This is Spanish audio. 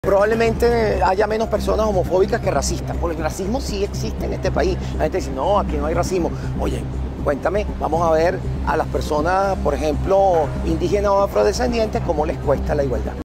Probablemente haya menos personas homofóbicas que racistas, porque el racismo sí existe en este país. La gente dice, no, aquí no hay racismo. Oye, cuéntame, vamos a ver a las personas, por ejemplo, indígenas o afrodescendientes, cómo les cuesta la igualdad.